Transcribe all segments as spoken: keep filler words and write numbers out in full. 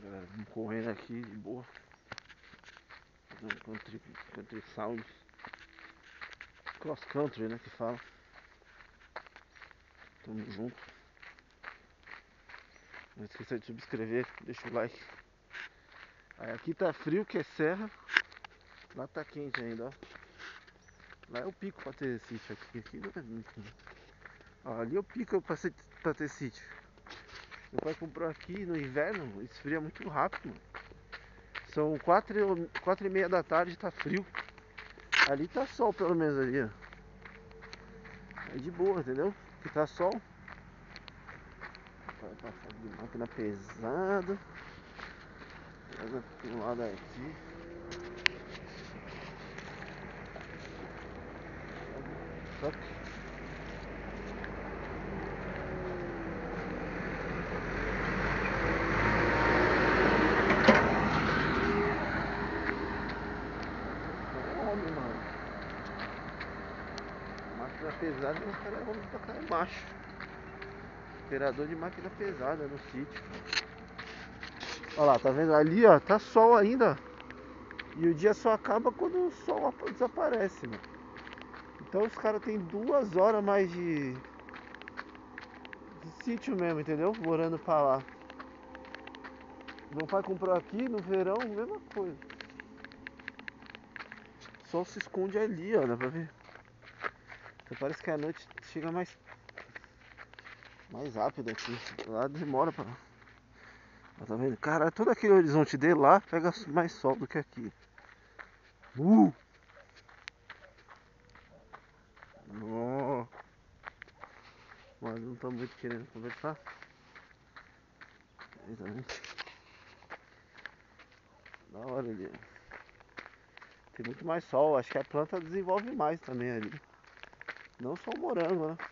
galera, vamos correndo aqui de boa. Fazendo country, country sound. Cross country, né, que fala. Tamo junto. Não esqueça de subscrever, deixa o like. Aí aqui tá frio, que é serra. Lá tá quente ainda, ó. Lá é o pico pra ter sítio aqui. Aqui não é muito. Ó, ali é o pico pra, ser, pra ter sítio. Meu pai comprou aqui no inverno, esfria muito rápido, mano. São quatro, quatro e meia da tarde, tá frio. Ali tá sol, pelo menos ali, ó. É de boa, entendeu? Aqui tá sol. Vai passar de máquina pesada. Pega do lado aqui. Toque. É homem, mano. Máquina pesada, o cara é homem pra cá, é macho. Operador de máquina pesada no sítio. Olha lá, tá vendo? Ali, ó, tá sol ainda. E o dia só acaba quando o sol desaparece, mano. Então os caras têm duas horas mais de, de sítio mesmo, entendeu? Morando pra lá. Meu pai comprou aqui no verão, mesma coisa. O sol se esconde ali, ó, dá pra ver. Então parece que a noite chega mais mais rápido aqui. Lá demora pra. Tá vendo? Cara, todo aquele horizonte dele lá pega mais sol do que aqui. Uh! Oh. Mas não tô muito querendo conversar. Exatamente. Da hora ali. Tem muito mais sol. Acho que a planta desenvolve mais também ali. Não só o morango, né?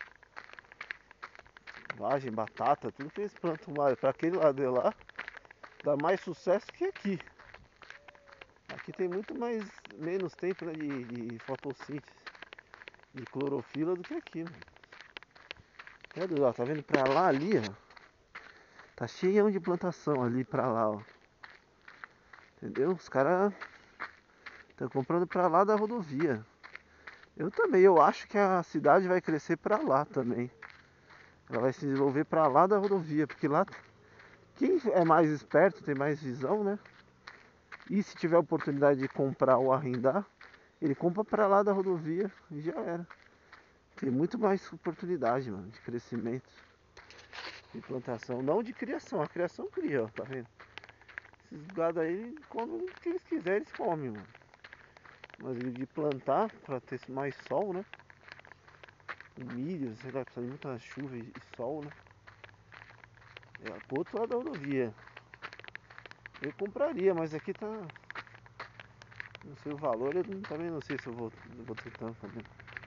Vagem, batata, tudo que eles plantam mais. Pra aquele lado de lá, dá mais sucesso que aqui. Aqui tem muito mais, menos tempo, né, de, de fotossíntese, de clorofila do que aqui, mano. Cadê, ó, tá vendo pra lá ali, ó? Tá cheio de plantação ali pra lá, ó. Entendeu? Os caras estão comprando pra lá da rodovia. Eu também, eu acho que a cidade vai crescer pra lá também. Ela vai se desenvolver pra lá da rodovia, porque lá quem é mais esperto, tem mais visão, né? E se tiver oportunidade de comprar ou arrendar, ele compra pra lá da rodovia e já era. Tem muito mais oportunidade, mano, de crescimento, de plantação, não de criação. A criação cria, ó, tá vendo? Esses gado aí comem o que eles quiserem, eles comem, mano. Mas de plantar pra ter mais sol, né? O milho, sei lá, precisa de muita chuva e sol, né? É pro outro lado da rodovia. Eu compraria, mas aqui tá. Não sei o valor, eu também não sei se eu vou, eu vou ter tanto também.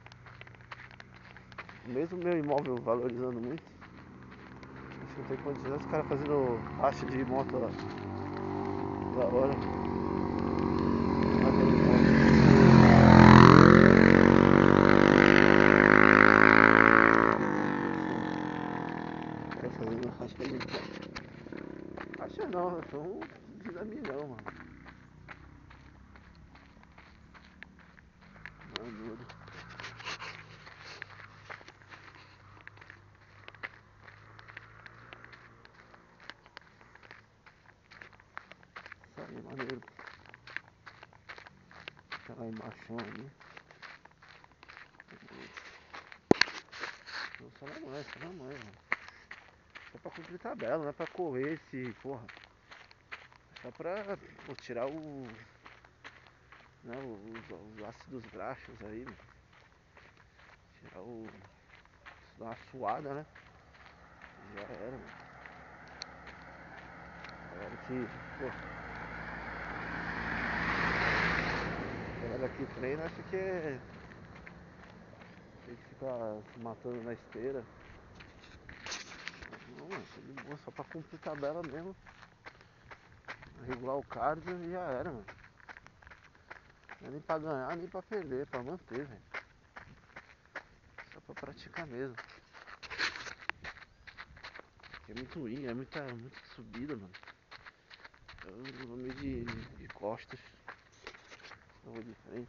Mesmo meu imóvel valorizando muito, acho que não tem condição. Os caras fazendo racha de moto lá. Da hora. Cara fazendo racha de moto. Racha não, é só um dinamilhão, mano. Maduro. Isso aí, maneiro. Tá lá embaixo ali. Não, só na mãe, só na mãe, mano. Só pra cumprir tabela, não é pra correr esse, porra. Só pra pô, tirar o. Né, os, os ácidos graxos aí, mano. Tirar o. Dar uma suada, né? Já era, mano. Galera que. Pô. Galera que treina acha que é. Tem que ficar se matando na esteira. Não, mano, tá de boa, só pra cumprir tabela mesmo. Regular o cardio e já era, mano. Não é nem pra ganhar, nem pra perder, é pra manter, velho. Só pra praticar mesmo. Porque é muito ruim, é muita, muita subida, mano. Eu vou meio de, de costas. Eu vou de frente.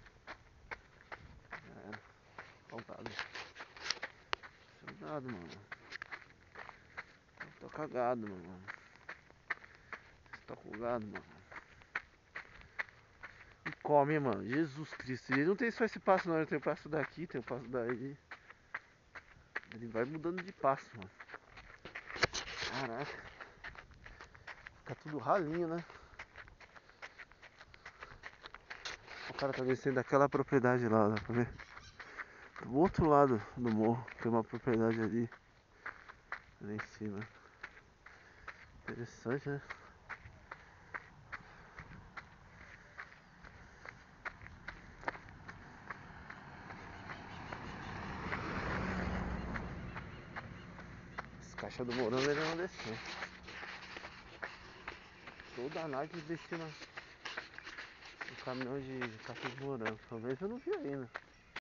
Já era. Ó o gado. Seu gado, mano. Eu tô cagado, mano. Você tá com gado, mano. E come, mano. Jesus Cristo. Ele não tem só esse passo, não. Ele tem o passo daqui, tem o passo daí. Ele vai mudando de passo, mano. Caraca. Tá tudo ralinho, né? O cara tá descendo daquela propriedade lá, dá pra ver? Do outro lado do morro, tem uma propriedade ali. Ali em cima. Interessante, né? As caixas do morango ele não desceu. Toda a night descendo no caminhão de caixa de morango. Talvez eu não vi ainda.